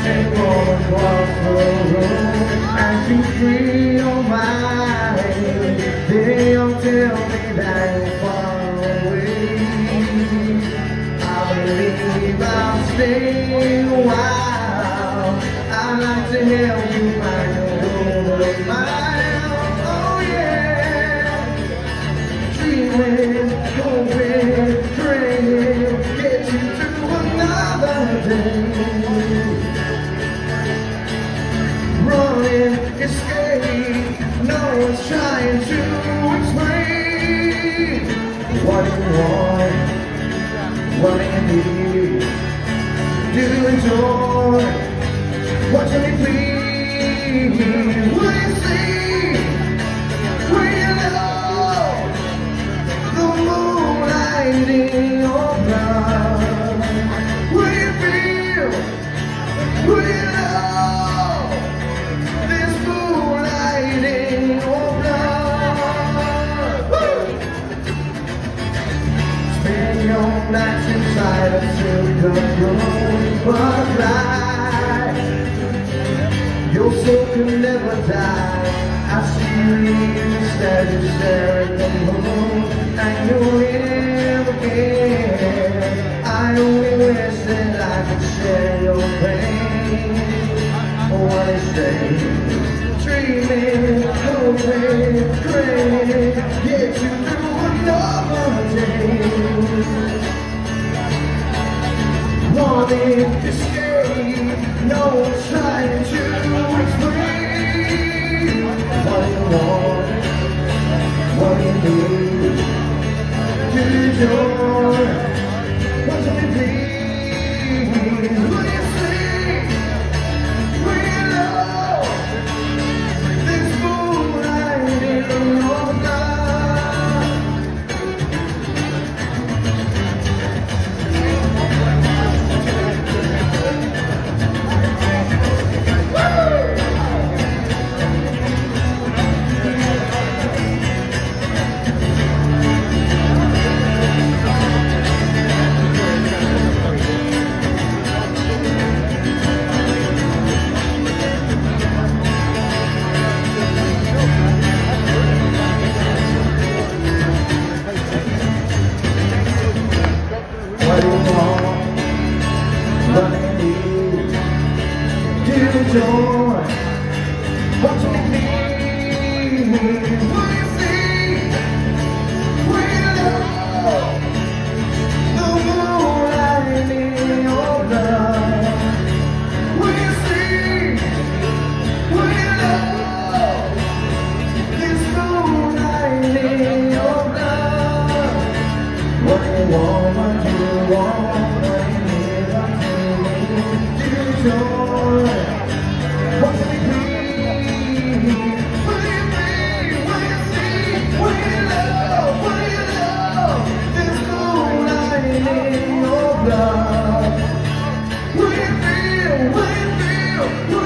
and walk across the room as you free your mind. They all tell me that you're far away. I believe I'll stay a while. I'd like to help you find your own mile. Oh yeah, dreaming, hoping, praying, get you through another day. Running, escape, no one's trying to explain. What do you want? What do you need? Do you enjoy? What do you please? Will you see? Will you know the moonlight in your blood? Will you feel? Will you know this moonlight in your blood? Woo! Spend your nights inside a silk butterfly. Your soul can never die. I see you instead you stare at the moon and you'll live again. I only wish that I could share your pain. What they say, dreaming, hoping, praying, get you through another day. Wanting to escape, no one's trying to explain. What do you want? What do you need? Do you enjoy? What do you please? Will you see? Will you know this moonlight in your blood? What do you want? What do you need? Do you enjoy? What do you need? Will you see? Will you know the moonlight in your blood? Will you see? Will you know this moonlight in your blood? What do you want? What do you want? What do you need? What do you need? Do you enjoy? What do you please? Will you be? Will you see? Will you know? Will you know this moonlight in your blood? Will you feel? Will you feel?